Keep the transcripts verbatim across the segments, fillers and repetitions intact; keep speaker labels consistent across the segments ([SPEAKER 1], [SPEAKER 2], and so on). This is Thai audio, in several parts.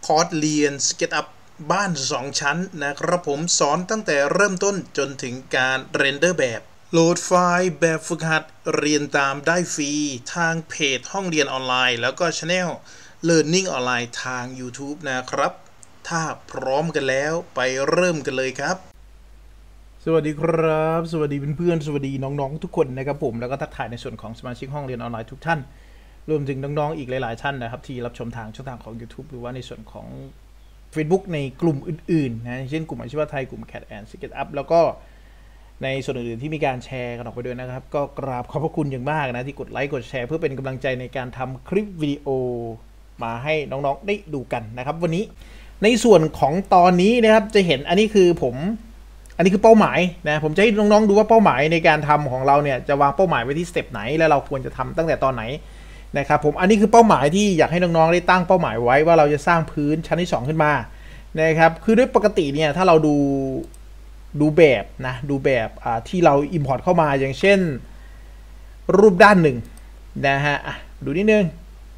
[SPEAKER 1] คอร์สเรียน SketchUp บ้านสองชั้นนะครับผมสอนตั้งแต่เริ่มต้นจนถึงการเรนเดอร์แบบโหลดไฟล์แบบฝึกหัดเรียนตามได้ฟรีทางเพจห้องเรียนออนไลน์แล้วก็ Channel Learning ออนไลน์ทาง YouTube นะครับถ้าพร้อมกันแล้วไปเริ่มกันเลยครับสวัสดีครับสวัสดีเพื่อนๆสวัสดีน้องๆทุกคนนะครับผมแล้วก็ทักทายในส่วนของสมาชิกห้องเรียนออนไลน์ทุกท่านรวมถึงน้องๆอีกหลายๆท่านนะครับที่รับชมทางช่องทางของ YouTube หรือว่าในส่วนของ Facebook ในกลุ่มอื่นๆนะเช่นกลุ่มอาชีวะไทยกลุ่ม Cat and SketchUp แล้วก็ในส่วนอื่นๆที่มีการแชร์กันออกไปด้วยนะครับก็กราบขอบพระคุณอย่างมากนะที่กดไลค์กดแชร์เพื่อเป็นกำลังใจในการทำคลิปวิดีโอมาให้น้องๆได้ดูกันนะครับวันนี้ในส่วนของตอนนี้นะครับจะเห็นอันนี้คือผมอันนี้คือเป้าหมายนะผมจะให้น้องๆดูว่าเป้าหมายในการทำของเราเนี่ยจะวางเป้าหมายไว้ที่สเต็ปไหนและเราควรจะทำตั้งแต่ตอนไหนนะครับผมอันนี้คือเป้าหมายที่อยากให้น้องๆได้ตั้งเป้าหมายไว้ว่าเราจะสร้างพื้นชั้นที่สองขึ้นมานะครับคือด้วยปกติเนี่ยถ้าเราดูดูแบบนะดูแบบที่เรา import เข้ามาอย่างเช่นรูปด้านหนึ่งนะฮะดูนิดนึง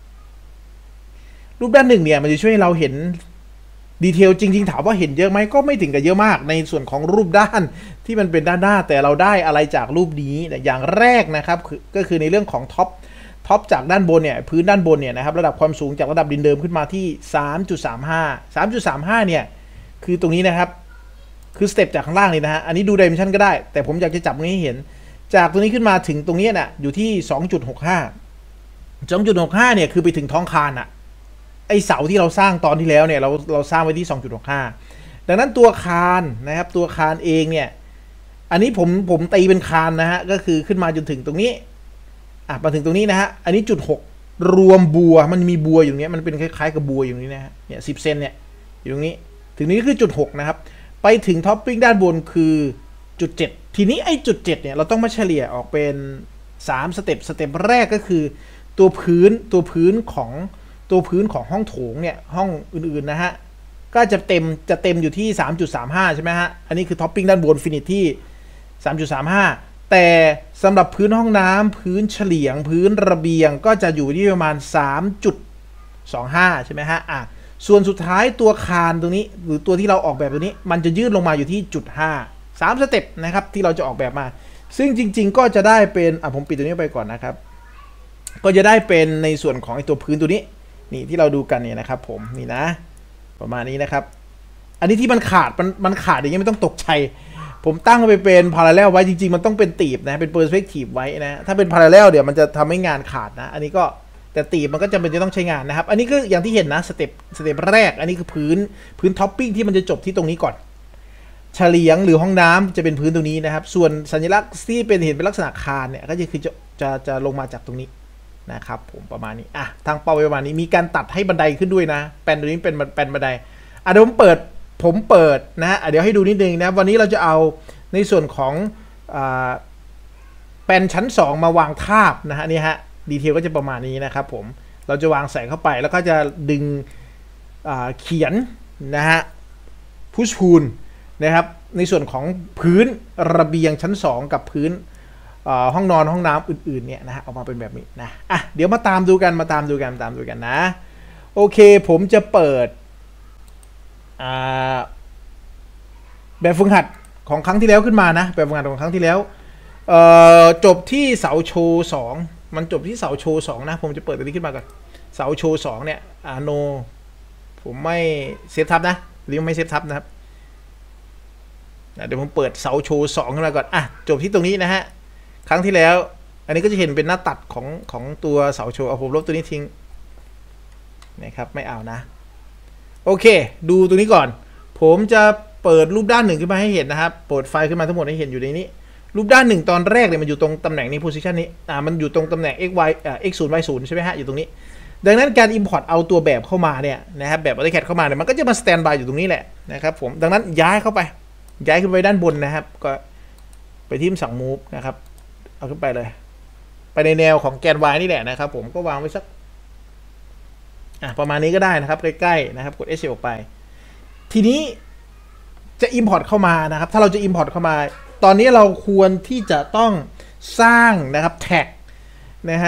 [SPEAKER 1] รูปด้านหนึ่งเนี่ยมันจะช่วยให้เราเห็นดีเทลจริงๆถามว่าเห็นเยอะไหมก็ไม่ถึงกับเยอะมากในส่วนของรูปด้านที่มันเป็นด้านหน้าแต่เราได้อะไรจากรูปนี้อย่างแรกนะครับก็คือในเรื่องของท็อปท็อปจากด้านบนเนี่ยพื้นด้านบนเนี่ยนะครับระดับความสูงจากระดับดินเดิมขึ้นมาที่ สามจุดสามห้า สามจุดสามห้า เนี่ยคือตรงนี้นะครับคือสเต็ปจากข้างล่างนี่นะฮะอันนี้ดู dimension ก็ได้แต่ผมอยากจะจับให้เห็นจากตรงนี้ขึ้นมาถึงตรงนี้น่ะอยู่ที่ สองจุดหกห้า สองจุดหกห้า เนี่ยคือไปถึงท้องคานอ่ะไอเสาที่เราสร้างตอนที่แล้วเนี่ยเราเราสร้างไว้ที่ สองจุดหกห้า ดังนั้นตัวคานนะครับตัวคานเองเนี่ยอันนี้ผมผมตีเป็นคานนะฮะก็คือขึ้นมาจนถึงตรงนี้อ่ะมาถึงตรงนี้นะฮะอันนี้จุดหกรวมบัวมันมีบัวอยู่เนี้ยมันเป็นคล้ายๆกับบัวอยู่นี้นะฮะเนี่ยสิบเซนเนี่ยอยู่ตรงนี้ถึงนี้คือจุดหกนะครับไปถึงท็อปปิ้งด้านบนคือจุดเจ็ดทีนี้ไอ้จุดเจ็ดเนี่ยเราต้องมาเฉลี่ยออกเป็นสามสเต็ปสเต็ปแรกก็คือตัวพื้นตัวพื้นของตัวพื้นของห้องโถงเนี่ยห้องอื่นๆนะฮะก็จะเต็มจะเต็มอยู่ที่ สามจุดสามห้า ใช่ไหมฮะอันนี้คือท็อปปิ้งด้านบนฟินิชที่ สามจุดสามห้า แต่สำหรับพื้นห้องน้ำพื้นเฉลียงพื้นระเบียงก็จะอยู่ที่ประมาณ สามจุดสองห้า ใช่ไหมฮะอ่ะส่วนสุดท้ายตัวคานตรงนี้หรือตัวที่เราออกแบบตัวนี้มันจะยืดลงมาอยู่ที่จุดห้า สามสเต็ปนะครับที่เราจะออกแบบมาซึ่งจริงๆก็จะได้เป็นอ่ะผมปิดตัวนี้ไปก่อนนะครับก็จะได้เป็นในส่วนของไอ้ตัวพื้นตัวนี้นี่ที่เราดูกันเนี่ยนะครับผมนี่นะประมาณนี้นะครับอันนี้ที่มันขาดมันมันขาดอย่างเงี้ยไม่ต้องตกใจผมตั้งไปเป็นพาราเรลไว้จริงๆมันต้องเป็นตีบนะเป็นเปอร์สเปกทีฟไว้นะถ้าเป็นพาราเรลเดี๋ยวมันจะทำให้งานขาดนะอันนี้ก็แต่ตีบมันก็จำเป็นจะต้องใช้งานนะครับอันนี้ก็อย่างที่เห็นนะสเต็ปสเต็ปแรกอันนี้คือพื้นพื้นท็อปปิ้งที่มันจะจบที่ตรงนี้ก่อนเฉลียงหรือห้องน้ำจะเป็นพื้นตรงนี้นะครับส่วนสัญลักษณ์ที่เป็นเห็นเป็นลักษณะคานเนี่ยก็จะคือจะจะจะลงมาจากตรงนี้นะครับผมประมาณนี้อ่ะทางเป้าประมาณนี้มีการตัดให้บันไดขึ้นด้วยนะแปลนตัวนี้เป็นแปลนบันไดอ่ะเดี๋ยวผมเปิดผมเปิดนะฮะเดี๋ยวให้ดูนิดนึงนะวันนี้เราจะเอาในส่วนของอ่าแปลนชั้นสองมาวางทาบนะฮะนี่ฮะดีเทลก็จะประมาณนี้นะครับผมเราจะวางแสงเข้าไปแล้วก็จะดึงเขียนนะฮะพุชพูลนะครับในส่วนของพื้นระเบียงชั้นสองกับพื้นห้องนอนห้องน้ำอื่นๆเนี่ยนะฮะออกมาเป็นแบบนี้นะอ่ะเดี๋ยวมาตามดูกันมาตามดูกันตามดูกันนะโอเคผมจะเปิดแบบฝึกหัดของครั้งที่แล้วขึ้นมานะแบบฝึกหัดของครั้งที่แล้วจบที่เสาโชว์สองมันจบที่เสาโชว์สองนะผมจะเปิดตัวนี้ขึ้นมาก่อนเสาโชว์สองเนี่ยอ่าโนผมไม่เซฟทับนะหรือไม่เซฟทับนะครับเดี๋ยวผมเปิดเสาโชว์สองขึ้นมาก่อนอ่ะจบที่ตรงนี้นะฮะครั้งที่แล้วอันนี้ก็จะเห็นเป็นหน้าตัดของของตัวเสาโชว์เอาผมลบตัวนี้ทิ้งนะครับไม่เอานะโอเคดูตัวนี้ก่อนผมจะเปิดรูปด้านหนึ่งขึ้นมาให้เห็นนะครับเปิดไฟล์ขึ้นมาทั้งหมดให้เห็นอยู่ในนี้รูปด้านหนึ่งตอนแรกเนี่ยมันอยู่ตรงตำแหน่งนี้ position นี้อ่ามันอยู่ตรงตำแหน่ง x y อ่า x ศูนย์ y ศูนย์ใช่ไหมฮะอยู่ตรงนี้ดังนั้นการ import เอาตัวแบบเข้ามาเนี่ยนะครับแบบ AutoCAD เข้ามาเนี่ยมันก็จะมา stand by อยู่ตรงนี้แหละนะครับผมดังนั้นย้ายเข้าไปย้ายขึ้นไปด้านบนนะครับก็ไปที่สั่ง move นะครับเอาขึ้นไปเลยไปในแนวของแกน y นี่แหละนะครับผมก็วางไว้สักอ่ะประมาณนี้ก็ได้นะครับใกล้ๆนะครับกด Escape ออกไปทีนี้จะ import เข้ามานะครับถ้าเราจะ import เข้ามาตอนนี้เราควรที่จะต้องสร้างนะครับแท็กนะฮะ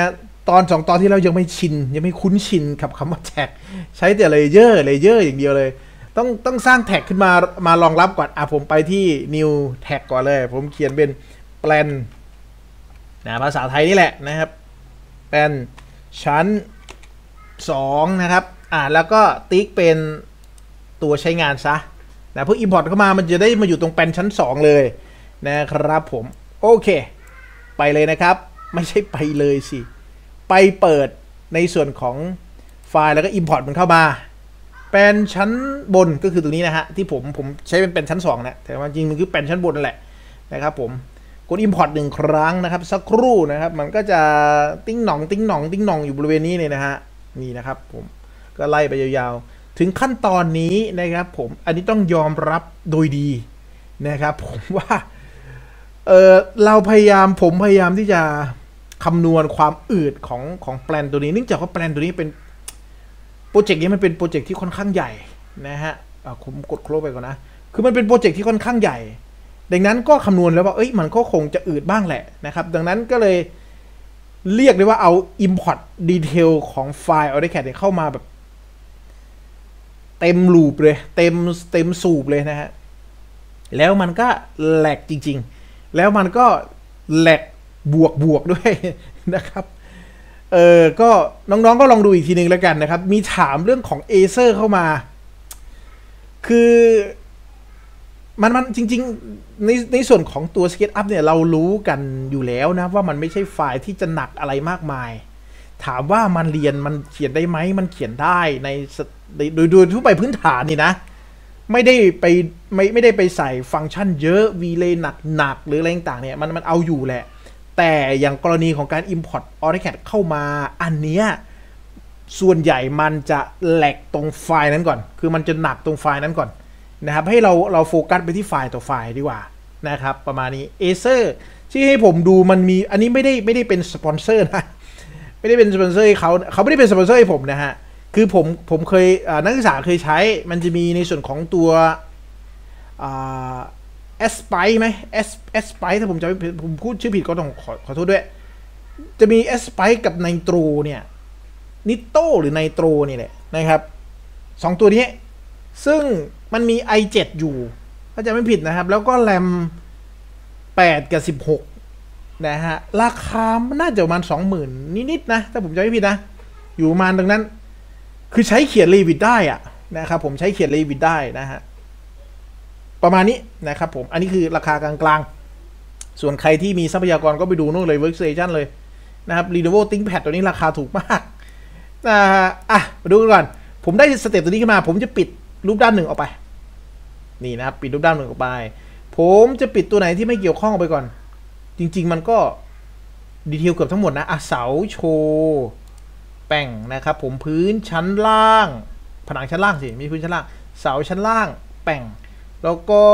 [SPEAKER 1] ตอนสองตอนที่เรายังไม่ชินยังไม่คุ้นชินกับคำว่าแท็กใช้แต่เลเยอร์เลเยอร์อย่างเดียวเลยต้องต้องสร้างแท็กขึ้นมามารองรับก่อนอ่ะผมไปที่ new tag ก่อนเลยผมเขียนเป็น plan นะภาษาไทยนี่แหละนะครับเป็นชั้นสองนะครับอ่าแล้วก็ติ๊กเป็นตัวใช้งานซะนะเพื่อ import เข้ามามันจะได้มาอยู่ตรงแปลนชั้นสองเลยนะครับผมโอเคไปเลยนะครับไม่ใช่ไปเลยสิไปเปิดในส่วนของไฟล์แล้วก็ import มันเข้ามาแปลนชั้นบนก็คือตรงนี้นะฮะที่ผมผมใช้เป็นแปลนชั้นสองนะแต่ว่าจริงมันคือแปลนชั้นบนนั่นแหละนะครับผมกด import หนึ่งครั้งนะครับสักครู่นะครับมันก็จะติ้งหนองติ้งหนองติ้งหนองอยู่บริเวณนี้เลยนะฮะนี่นะครับผมก็ไล่ไปยาวๆถึงขั้นตอนนี้นะครับผมอันนี้ต้องยอมรับโดยดีนะครับผมว่าเออเราพยายามผมพยายามที่จะคำนวณความอืดของของแปลนตัวนี้เนื่องจากว่าแปลนตัวนี้เป็นโปรเจกต์นี้มันเป็นโปรเจกต์ที่ค่อนข้างใหญ่นะฮะผมกดโคลไปก่อนนะคือมันเป็นโปรเจกต์ที่ค่อนข้างใหญ่ดังนั้นก็คำนวณแล้วว่าเอ้ยมันก็คงจะอืดบ้างแหละนะครับดังนั้นก็เลยเรียกได้ว่าเอา import detail ของไฟล์ AutoCAD เข้ามาแบบเต็มลูปเลยเต็มเต็มสูบเลยนะฮะแล้วมันก็แหลกจริงๆแล้วมันก็แหลกบวกบวกด้วยนะครับเออก็น้องๆก็ลองดูอีกทีนึงแล้วกันนะครับมีถามเรื่องของ Acer เข้ามาคือมันมันจริงๆในในส่วนของตัว SketchUp เนี่ยเรารู้กันอยู่แล้วนะว่ามันไม่ใช่ไฟล์ที่จะหนักอะไรมากมายถามว่ามันเรียนมันเขียนได้ไหมมันเขียนได้ในโดยโดยทั่วไปพื้นฐานนี่นะไม่ได้ไปไม่ไม่ได้ไปใส่ฟังก์ชันเยอะวีเลย์หนักๆหรืออะไรต่างๆเนี่ยมันมันเอาอยู่แหละแต่อย่างกรณีของการ import AutoCAD เข้ามาอันเนี้ยส่วนใหญ่มันจะแหลกตรงไฟล์นั้นก่อนคือมันจะหนักตรงไฟล์นั้นก่อนนะครับให้เราเราโฟกัสไปที่ไฟล์ต่อไฟล์ดีกว่านะครับประมาณนี้ Acer ที่ให้ผมดูมันมีอันนี้ไม่ได้ไม่ได้เป็นสปอนเซอร์นะไม่ได้เป็นสปอนเซอร์ให้เขาเขาไม่ได้เป็นสปอนเซอร์ให้ผมนะฮะคือผมผมเคยนักศึกษาเคยใช้มันจะมีในส่วนของตัวแอสไปไหมแอสแอสไปถ้าผมจะผมพูดชื่อผิดก็ต้องขอขอโทษด้วยจะมีแอสไปกับไนโตรเนี่ยนิโตหรือไนโตรนี่แหละนะครับสองตัวนี้ซึ่งมันมี ไอ เซเว่น อยู่ถ้าจะไม่ผิดนะครับแล้วก็แรมแปดกับสิบหกนะฮะราคาน่าจะประมาณ สองหมื่น นิดๆนะถ้าผมจำไม่ผิดนะอยู่ประมาณตรงนั้นคือใช้เขียนรีวิทได้อะนะครับผมใช้เขียนรีวิทได้นะฮะประมาณนี้นะครับผมอันนี้คือราคากลางๆส่วนใครที่มีทรัพยากรก็ไปดูนู่นเลย Workstation เลยนะครับ Lenovo ThinkPad ตัวนี้ราคาถูกมากนะอ่ะมาดูกันก่อนผมได้สเต็ปตัวนี้ขึ้นมาผมจะปิดรูปด้านหนึ่งออกไปนี่นะครับปิดรูปด้านหนึ่งออกไปผมจะปิดตัวไหนที่ไม่เกี่ยวข้องออกไปก่อนจริงๆมันก็ดีเทลเกือบทั้งหมดนะอ่ะเสาโชว์แป้งนะครับผมพื้นชั้นล่างผนังชั้นล่างสิมีพื้นชั้นล่างเสาชั้นล่างแป้งแล้วก็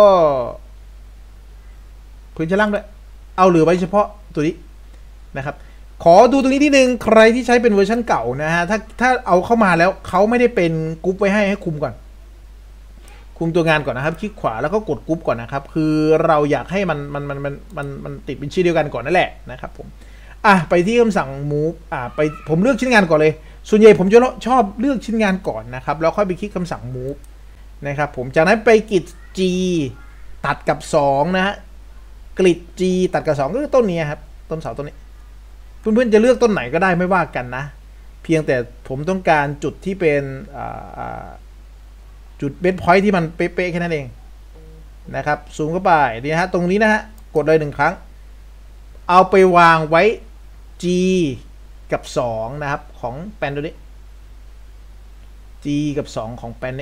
[SPEAKER 1] พื้นชั้นล่างด้วยเอาเหลือไว้เฉพาะตัวนี้นะครับขอดูตรงนี้ที่หนึ่งใครที่ใช้เป็นเวอร์ชันเก่านะฮะถ้าถ้าเอาเข้ามาแล้วเขาไม่ได้เป็นกรุ๊ปไว้ให้ให้คุมก่อนคุมตัวงานก่อนนะครับคลิกขวาแล้วก็กดกรุ๊ปก่อนนะครับคือเราอยากให้มันมันมันมันมันมันติดเป็นชื่อเดียวกันก่อนนั่นแหละนะครับผมอ่ะไปที่คำสั่ง move อ่ะไปผมเลือกชิ้นงานก่อนเลยส่วนใหญ่ผมจะชอบเลือกชิ้นงานก่อนนะครับแล้วค่อยไปคลิกคำสั่ง move นะครับผมจากนั้นไปกริด G ตัดกับสองนะฮะกริด G ตัดกับสองก็คือต้นนี้ครับต้นเสาต้นนี้เพื่อนๆจะเลือกต้นไหนก็ได้ไม่ว่ากันนะเพียงแต่ผมต้องการจุดที่เป็นจุดเบสพอยท์ที่มันเป๊ะๆแค่นั้นเองนะครับซูมเข้าไปนี่นะฮะตรงนี้นะฮะกดเลยหนึ่งครั้งเอาไปวางไว้ G กับสองนะครับของแปลนตัวนี้ G กับสองของแปลนนี้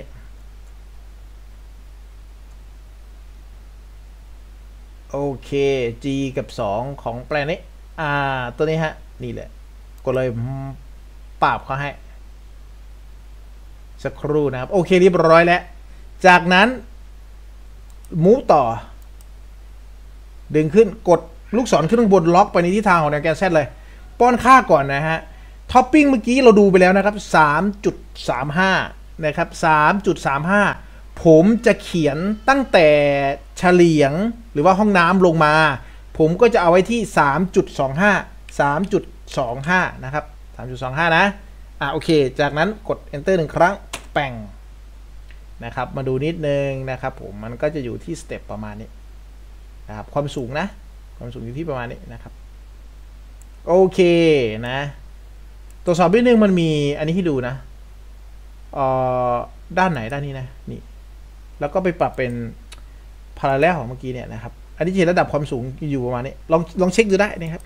[SPEAKER 1] โอเค G กับสองของแปลนนี้อ่าตัวนี้ฮะนี่แหละก็เลยปราบเขาให้สักครู่นะครับโอเคเรียบร้อยแล้วจากนั้นมูฟต่อดึงขึ้นกดลูกศรขึ้นข้างบนล็อกไปในทิศทางของแนวแกน Z เลยป้อนค่าก่อนนะฮะท็อปปิ้งเมื่อกี้เราดูไปแล้วนะครับ สามจุดสามห้า นะครับ สามจุดสามห้า ผมจะเขียนตั้งแต่เฉลียงหรือว่าห้องน้ำลงมาผมก็จะเอาไว้ที่ สามจุดสองห้า สามจุดสองห้า นะครับสามจุดสองห้า นะอ่ะโอเคจากนั้นกด enter หนึ่งครั้งแป่งนะครับมาดูนิดนึงนะครับผมมันก็จะอยู่ที่สเต็ปประมาณนี้นะครับความสูงนะความสูงอยู่ที่ประมาณนี้นะครับโอเคนะตรวจสอบนิดนึงมันมีอันนี้ให้ดูนะเอ่อด้านไหนด้านนี้นะนี่แล้วก็ไปปรับเป็นพาราเลลของเมื่อกี้เนี่ยนะครับอันนี้จะระดับความสูงอยู่ประมาณนี้ลองลองเช็คดูได้นะครับ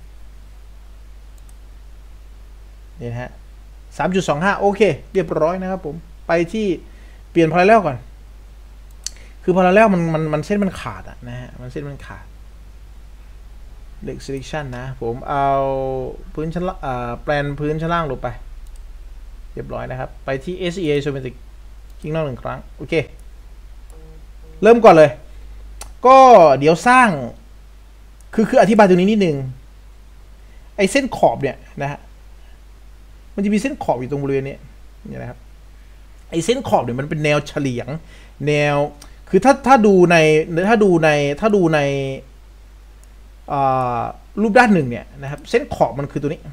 [SPEAKER 1] นี่นะฮะ สามจุดสองห้า โอเคเรียบร้อยนะครับผมไปที่เปลี่ยนพาราเลลก่อนคือพาราเลลมันมันมันเส้นมันขาดอะนะฮะมันเส้นมันขาดเล็ก selection นะผมเอาพื้นชั้นอ่าแปลนพื้นชั้นล่างลงไปเรียบร้อยนะครับไปที่ เอส อี เอ Isometric คลิกนอกหนึ่งครั้งโอเคเริ่มก่อนเลยก็เดี๋ยวสร้างคือคืออธิบายตรงนี้นิดนึงไอ้เส้นขอบเนี่ยนะฮะมันจะมีเส้นขอบอยู่ตรงบริเวณนี้นี่นะครับไอ้เส้นขอบเนี่ยมันเป็นแนวเฉลียงแนวคือถ้าถ้าดูในถ้าดูในถ้าดูในรูปด้านหนึ่งเนี่ยนะครับเส้นขอบมันคือตัวนี้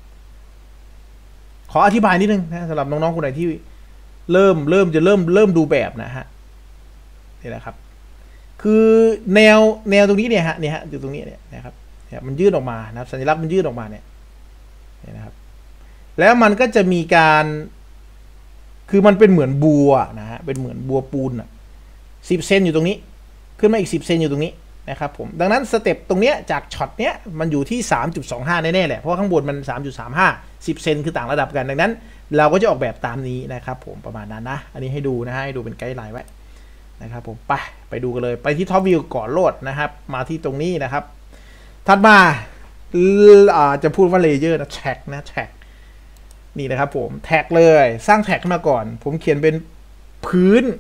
[SPEAKER 1] ขออธิบายนิดนึงนะสำหรับน้องๆคนไหนที่เริ่มเริ่มจะเริ่มเริ่มดูแบบนะฮะนี่แหละครับคือแนวแนวตรงนี้เนี่ยฮะเนี่ยฮะอยู่ตรงนี้เนี่ยนะครับเนี่ยมันยื่นออกมานะครับสัญลักษณ์มันยื่นออกมาเนี่ยนี่นะครับแล้วมันก็จะมีการคือมันเป็นเหมือนบัวนะฮะเป็นเหมือนบัวปูนอ่ะสิบเซนอยู่ตรงนี้ขึ้นมาอีกสิบเซนอยู่ตรงนี้นะครับผมดังนั้นสเต็ปตรงเนี้ยจากช็อตเนี้ยมันอยู่ที่ สามจุดสองห้า แน่ๆแหละเพราะข้างบนมัน สามจุดสามห้า สิบเซนคือต่างระดับกันดังนั้นเราก็จะออกแบบตามนี้นะครับผมประมาณนั้นนะอันนี้ให้ดูนะฮะให้ดูเป็นไกด์ไลน์ไว้นะครับผมไปไปดูกันเลยไปที่ท็อปวิวก่อนโหลดนะครับมาที่ตรงนี้นะครับถัดมาจะพูดว่าเลเยอร์นะแท็กนะแท็กนี่นะครับผมแท็กเลยสร้างแท็กขึ้นมาก่อนผมเขียนเป็นพื้น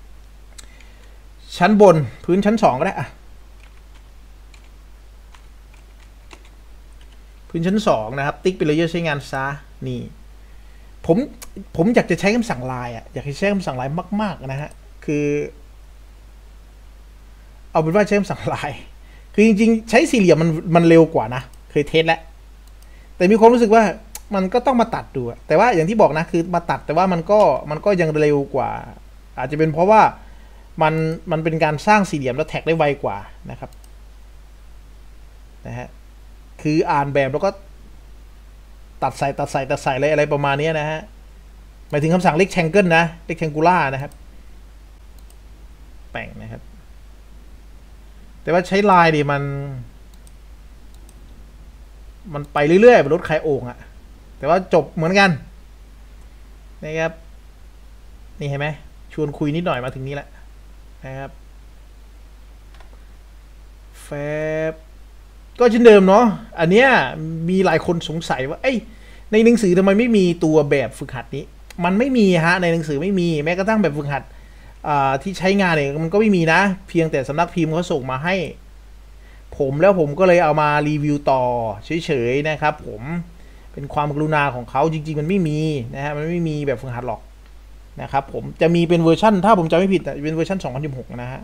[SPEAKER 1] ชั้นบนพื้นชั้นสองก็ได้อะพื้นชั้นสองนะครับติ๊กเป็นเลเยอร์ใช้งานซะนี่ผมผมอยากจะใช้คำสั่งลายอ่ะอยากจะใช้คำสั่งลายมากๆนะฮะคือเอาเป็นว่าใช้คำสั่งลายคือจริงๆใช้สี่เหลี่ยมมันมันเร็วกว่านะเคยเทสแล้วแต่มีความรู้สึกว่ามันก็ต้องมาตัดดูแต่ว่าอย่างที่บอกนะคือมาตัดแต่ว่ามันก็มันก็ยังเร็วกว่าอาจจะเป็นเพราะว่ามันมันเป็นการสร้างสี่เหลี่ยมแล้วแท็กได้ไวกว่านะครับนะฮะคืออ่านแบบแล้วก็ตัดใส่ตัดใส่ตัดใส่อะไรอะไรประมาณนี้นะฮะหมายถึงคำสั่ง rectangle นะ rectangular นะครับแป่งนะครับแต่ว่าใช้ลายดิมันมันไปเรื่อยๆเป็นรถไขโอ่งอะแต่ว่าจบเหมือนกันนะครับนี่เห็นไหมชวนคุยนิดหน่อยมาถึงนี้แหละนะครับแฟบก็เช่นเดิมเนาะอันเนี้ยมีหลายคนสงสัยว่าเอ้ยในหนังสือทำไมไม่มีตัวแบบฝึกหัดนี้มันไม่มีฮะในหนังสือไม่มีแม้กระทั่งแบบฝึกหัดที่ใช้งานเนี่ยมันก็ไม่มีนะเพียงแต่สำนักพิมพ์เขาส่งมาให้ผมแล้วผมก็เลยเอามารีวิวต่อเฉยๆนะครับผมเป็นความกรุณาของเขาจริงๆมันไม่มีนะฮะมันไม่มีแบบฝึกหัดหรอกนะครับผมจะมีเป็นเวอร์ชันถ้าผมจำไม่ผิดเป็นเวอร์ชันสองพันสิบหกนะฮะ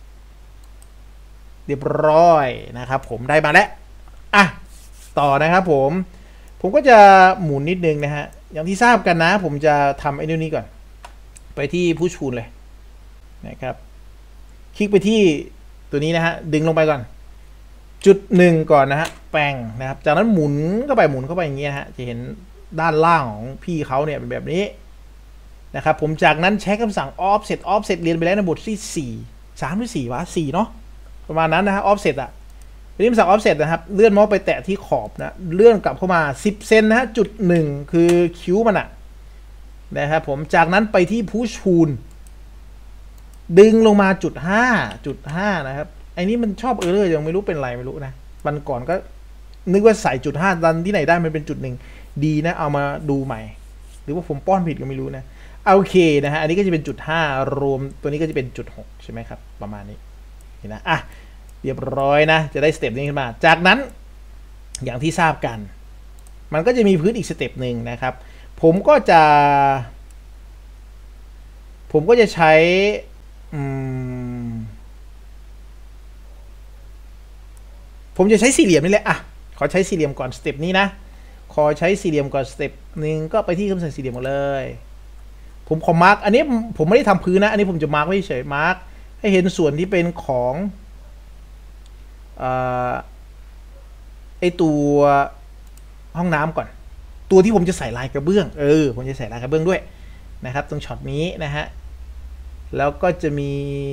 [SPEAKER 1] เรียบร้อยนะครับผมได้มาแล้วอ่ะต่อนะครับผมผมก็จะหมุนนิดนึงนะฮะอย่างที่ทราบกันนะผมจะทำไอ้นี่ก่อนไปที่ผู้ชูนเลยนะครับคลิกไปที่ตัวนี้นะฮะดึงลงไปก่อนจุดหนึ่งก่อนนะฮะแปลงนะครับจากนั้นหมุนเข้าไปหมุนเข้าไปอย่างเงี้ยฮะจะเห็นด้านล่างของพี่เขาเนี่ยเป็นแบบนี้นะครับผมจากนั้นใช้คำสั่ง offset offset เรียนไปแล้วในบทที่สี่ สามหรือสี่วะสี่เนาะประมาณนั้นนะฮะ offset อ่ะเป็นคำสั่ง offset นะครับเลื่อนเมาส์ไปแตะที่ขอบนะเลื่อนกลับเข้ามาสิบเซนนะฮะจุดหนึ่งคือคิ้วมันอ่ะนะครับผมจากนั้นไปที่ push tool ดึงลงมาจุดห้าจุดห้านะครับไอ้นี้มันชอบเออร์เลอร์ยังไม่รู้เป็นไรไม่รู้นะวันก่อนก็นึกว่าใส่จุดห้าดันที่ไหนได้มันเป็นจุดหนึ่งดีนะเอามาดูใหม่หรือว่าผมป้อนผิดก็ไม่รู้นะโอเคนะฮะอันนี้ก็จะเป็นจุดห้ารวมตัวนี้ก็จะเป็นจุดหกใช่ไหมครับประมาณนี้นี่นะอ่ะเรียบร้อยนะจะได้สเต็ปนี้ขึ้นมาจากนั้นอย่างที่ทราบกันมันก็จะมีพื้นอีกสเต็ปหนึ่งนะครับผมก็จะผมก็จะใช้อืมผมจะใช้สี่เหลี่ยมนี่แหละอ่ะขอใช้สี่เหลี่ยมก่อนสเต็ปนี้นะขอใช้สี่เหลี่ยมก่อนสเต็ปหนึ่งก็ไปที่คำสั่งสี่เหลี่ยมหมดเลยผมขอมาร์กอันนี้ผมไม่ได้ทำพื้นนะอันนี้ผมจะมาร์กไว้เฉยมาร์กให้เห็นส่วนที่เป็นของไอตัวห้องน้ำก่อนตัวที่ผมจะใส่ลายกระเบื้องเออผมจะใส่ลายกระเบื้องด้วยนะครับตรงช็อตนี้นะฮะแล้วก็จะมี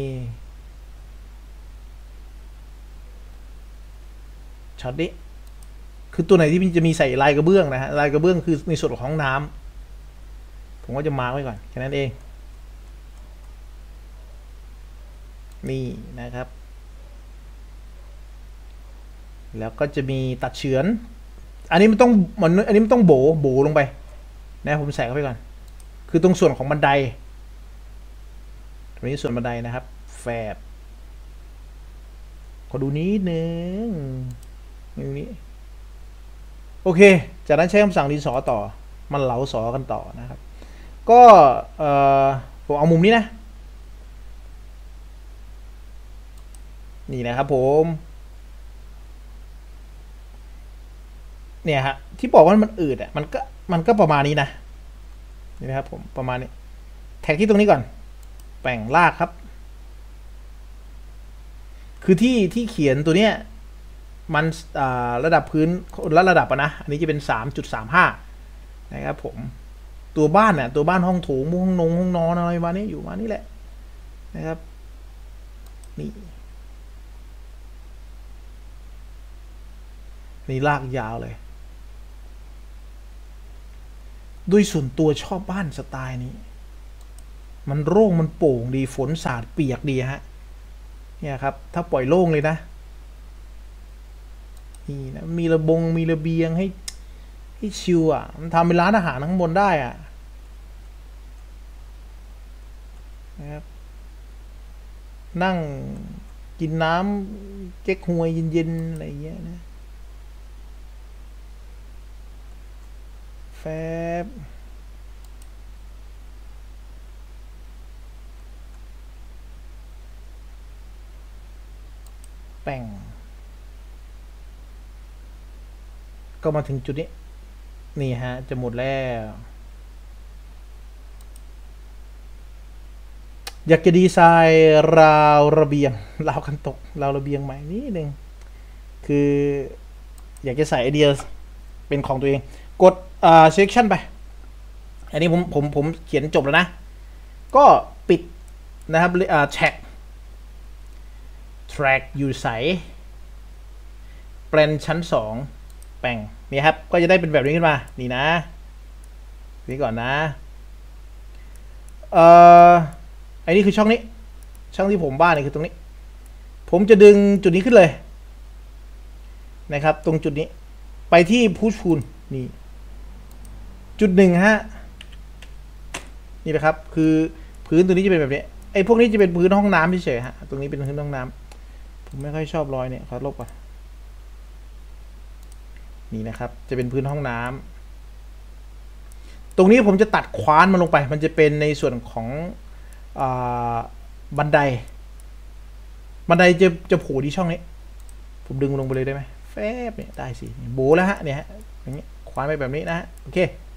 [SPEAKER 1] ช็อตนี้คือตัวไหนที่มันจะมีใส่ลายกระเบื้องนะฮะลายกระเบื้องคือในส่วนของห้องน้ำผมก็จะมาร์กไว้ก่อนแค่นั้นเองนี่นะครับแล้วก็จะมีตัดเฉือนอันนี้มันต้องมันอันนี้มันต้องโบโบลงไปนะผมใส่เข้าไปก่อนคือตรงส่วนของบันไดตรงนี้ส่วนบันไดนะครับแฝบขอดูนิดนึงอย่างนี้โอเคจากนั้นใช้คำสั่งรีสอต่อมันเหลาสอกันต่อนะครับก็เอ่อผมเอามุมนี้นะนี่นะครับผมเนี่ยฮะที่บอกว่ามันอืดอ่ะมันก็มันก็ประมาณนี้นะนี่นะครับผมประมาณนี้แท็กที่ตรงนี้ก่อนแป่งลากครับคือที่ที่เขียนตัวเนี้ยมันระดับพื้นละระดับนะอันนี้จะเป็น สามจุดสามห้า นะครับผมตัวบ้านเนี่ยตัวบ้านห้องโถงห้องนงห้องนอนอะไรมานี้อยู่มานี่แหละนะครับนี่นี่ลากยาวเลยด้วยส่วนตัวชอบบ้านสไตล์นี้มันโล่งมันโป่งดีฝนสาดเปียกดีฮะเนี่ยครับถ้าปล่อยโล่งเลยนะนี่นะมีระบงมีระเบียงให้ให้ชิวอ่ะมันทำเป็นร้านอาหารข้างบนได้อ่ะนะครับนั่งกินน้ำเก๊กฮวยเย็นๆอะไรเงี้ยนะแฟบแป่งก็มาถึงจุดนี้นี่ฮะจะหมดแล้วอยากจะดีไซน์ราวระเบียงราวกันตกราวระเบียงใหม่นิดนึงคืออยากจะใส่ไอเดียเป็นของตัวเองกดอ่า selection ไปอันนี้ผมผมผมเขียนจบแล้วนะก็ปิดนะครับอ่า track track อยู่ใสแปลนชั้นสองแป่งนี่ครับก็จะได้เป็นแบบนี้ขึ้นมานี่นะนี่ก่อนนะเอ่อไอ้นี่คือช่องนี้ช่องที่ผมบ้านนี่คือตรงนี้ผมจะดึงจุดนี้ขึ้นเลยนะครับตรงจุดนี้ไปที่พุชพูลนี่จุดหนึ่งฮะนี่นะครับคือพื้นตัวนี้จะเป็นแบบนี้ไอ้พวกนี้จะเป็นพื้นห้องน้ำเฉยๆฮะตรงนี้เป็นพื้นห้องน้ำผมไม่ค่อยชอบรอยเนี่ยขอลบก่อนนี่นะครับจะเป็นพื้นห้องน้ำตรงนี้ผมจะตัดคว้านมันลงไปมันจะเป็นในส่วนของบันไดบันไดจะจะโผล่ที่ช่องนี้ผมดึงลงไปเลยได้ไหมแฟบเนี่ยได้สิโบแล้วฮะเนี่ยฮะอย่างนี้คว้านไปแบบนี้นะฮะโอเค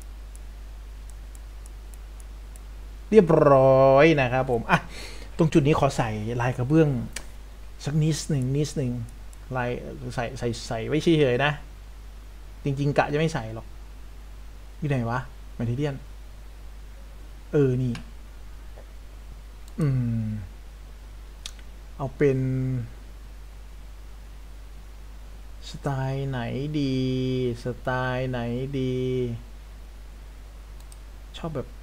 [SPEAKER 1] เรียบร้อยนะครับผมอ่ะตรงจุดนี้ขอใส่ลายกระเบื้องสักนิดหนึ่งนิดหนึ่งลายใส่ใส่ใส่ไว้เฉยๆนะจริงๆกะจะไม่ใส่หรอกที่ไหนวะแมทเทียนเออนี่อืมเอาเป็นสไตล์ไหนดีสไตล์ไหนดีชอบแบบ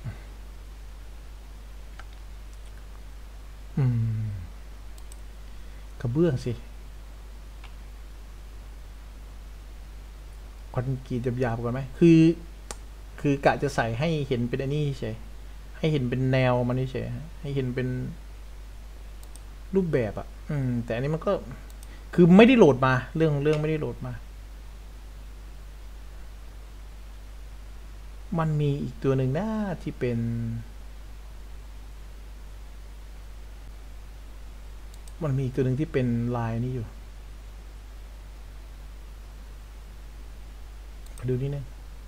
[SPEAKER 1] อืมกระเบื้องสิคอนกรีตหยาบๆก่อนไหมคือคือกะจะใส่ให้เห็นเป็นอันนี้เฉยให้เห็นเป็นแนวมันเฉยให้เห็นเป็นรูปแบบอ่ะอืมแต่อันนี้มันก็คือไม่ได้โหลดมาเรื่องเรื่องไม่ได้โหลดมามันมีอีกตัวหนึ่งนะที่เป็นมันมีอีกตัวหนึ่งที่เป็นลายนี้อยู่ดูนี่นึง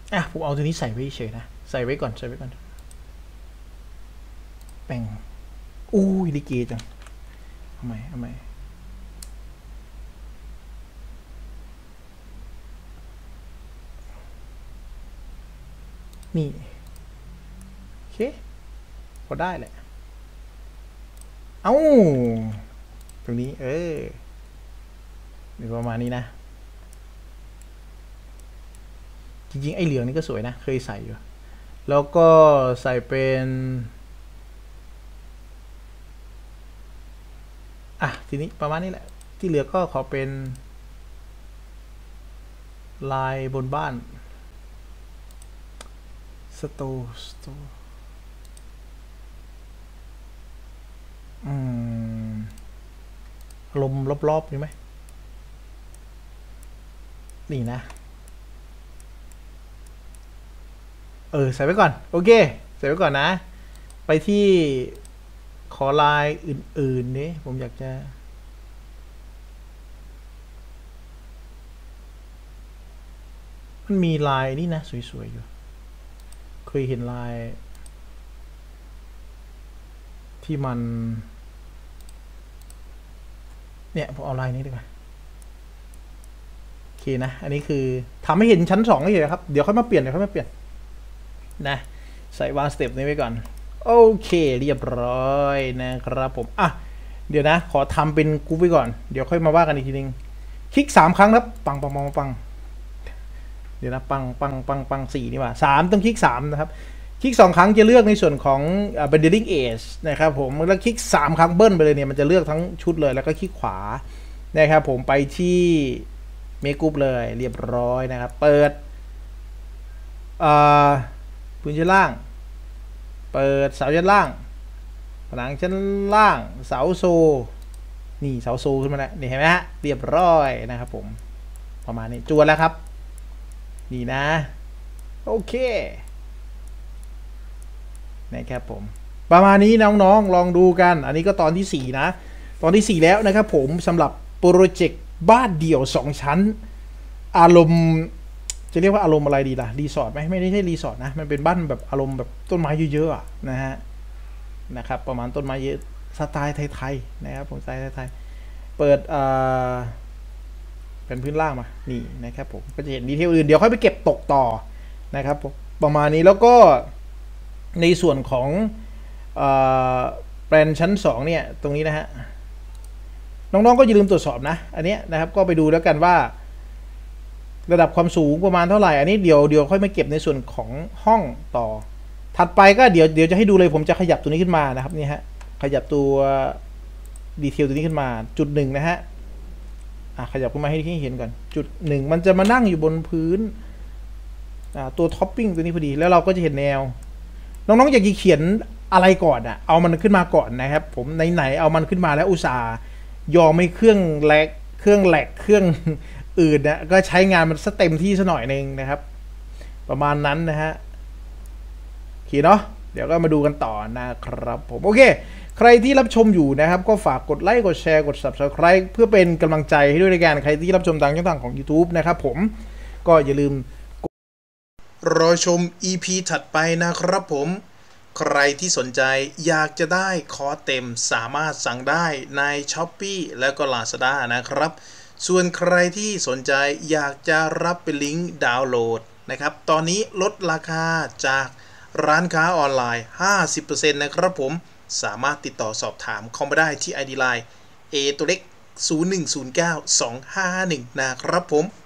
[SPEAKER 1] อ่ะผมเอาตัวนี้ใส่ไว้เฉยนะใส่ไว้ก่อนใส่ไว้ก่อนแป่งอู้ยลิเกจังทำไมทำไมนี่โอเคพอได้แหละเอ้าตรงนี้เออนี่ประมาณนี้นะจริงๆไอ้เหลืองนี่ก็สวยนะเคยใส่อยู่แล้วก็ใส่เป็นอ่ะทีนี้ประมาณนี้แหละที่เหลือก็ขอเป็นลายบนบ้านสโตสโตอืมลมรอบๆอยู่ไหมนี่นะเออใส่ไว้ก่อนโอเคใส่ไว้ก่อนนะไปที่ขอลายอื่นๆนี้ผมอยากจะมันมีลายนี่นะสวยๆอยู่เคยเห็นลายที่มันเนี่ยผมเอาลายนี้ดีกว่าโอเคนะอันนี้คือทำให้เห็นชั้นสองเฉยๆครับเดี๋ยวค่อยมาเปลี่ยนเดี๋ยวค่อยมาเปลี่ยนนะใส่วางสเต็ปนี้ไว้ก่อนโอเคเรียบร้อยนะครับผมอ่ะเดี๋ยวนะขอทำเป็นกรุ๊ปไว้ก่อนเดี๋ยวค่อยมาว่ากันอีกทีนึงคลิกสามครั้งครับปังปังปังปังเดี๋ยวนะปังปังปังปังสี่นี่ว่าสามต้องคลิกสามนะครับคลิกสองครั้งจะเลือกในส่วนของ bending edge นะครับผมแล้วคลิกสามครั้งเบิ้ลไปเลยเนี่ยมันจะเลือกทั้งชุดเลยแล้วก็คลิกขวานะครับผมไปที่เมคกรุ๊ปเลยเรียบร้อยนะครับเปิดพื้นชั้นล่างเปิดเสาชั้นล่างผนังชั้นล่างเสาโซนี่เสาโซขึ้นมาแล้วนี่เห็นไหมฮะเรียบร้อยนะครับผมประมาณนี้จวนแล้วครับนี่นะโอเคนะครับผมประมาณนี้น้องๆลองดูกันอันนี้ก็ตอนที่สี่นะตอนที่สี่แล้วนะครับผมสำหรับโปรเจกต์บ้านเดี่ยวสองชั้นอารมณ์จะเรียกว่าอารมณ์อะไรดีล่ะรีสอร์ทไหมไม่ได้ใช่รีสอร์ทนะมันเป็นบ้านแบบอารมณ์แบบต้นไม้เยอะๆนะฮะนะครับประมาณต้นไม้เยอะสไตล์ไทยๆนะครับผมสไตล์ไทยๆเปิดอ่าเป็นพื้นล่างมานี่นะครับผมก็จะเห็นดีเทลอื่นเดี๋ยวค่อยไปเก็บตกต่อนะครับประมาณนี้แล้วก็ในส่วนของแปลนชั้นสองเนี่ยตรงนี้นะฮะน้องๆก็อย่าลืมตรวจสอบนะอันนี้นะครับก็ไปดูแล้วกันว่าระดับความสูงประมาณเท่าไหร่อันนี้เดี๋ยวเดี๋ยวค่อยมาเก็บในส่วนของห้องต่อถัดไปก็เดี๋ยวเดี๋ยวจะให้ดูเลยผมจะขยับตัวนี้ขึ้นมานะครับนี่ฮะขยับตัวดีเทลตัวนี้ขึ้นมาจุดหนึ่งนะฮะอ่ะขยับขึ้นมาให้เห็นก่อนจุดหนึ่งมันจะมานั่งอยู่บนพื้นอ่าตัวท็อปปิ้งตัวนี้พอดีแล้วเราก็จะเห็นแนวน้องๆอยากจะเขียนอะไรก่อนอ่ะเอามันขึ้นมาก่อนนะครับผมไหนๆเอามันขึ้นมาแล้วอุตส่าห์ยอมไม่เครื่องแลกเครื่องแหลกเครื่องอื่นนะก็ใช้งานมันซะเต็มที่ซะหน่อยนึงนะครับประมาณนั้นนะฮะโอเคเนาะเดี๋ยวก็มาดูกันต่อนะครับผมโอเคใครที่รับชมอยู่นะครับก็ฝากกดไลค์กดแชร์กด ซับสไครบ์ เพื่อเป็นกำลังใจให้ด้วยในการใครที่รับชมทางช่องทางของ ยูทูบ นะครับผมก็อย่าลืมรอชม อี พี ถัดไปนะครับผมใครที่สนใจอยากจะได้คอร์สเต็มสามารถสั่งได้ใน ช้อปปี้ แล้วก็ ลาซาด้า นะครับส่วนใครที่สนใจอยากจะรับเป็นลิงก์ดาวน์โหลดนะครับตอนนี้ลดราคาจากร้านค้าออนไลน์ ห้าสิบเปอร์เซ็นต์ นะครับผมสามารถติดต่อสอบถามเข้ามาได้ที่ ไอ ดี ไลน์ เอ ตัวเล็ก ศูนย์ หนึ่ง ศูนย์ เก้า สอง ห้า ห้า หนึ่ง นะครับผม